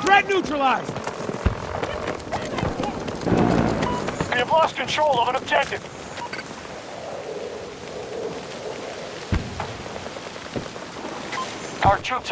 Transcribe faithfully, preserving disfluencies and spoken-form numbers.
Threat neutralized! We have lost control of an objective. Our troops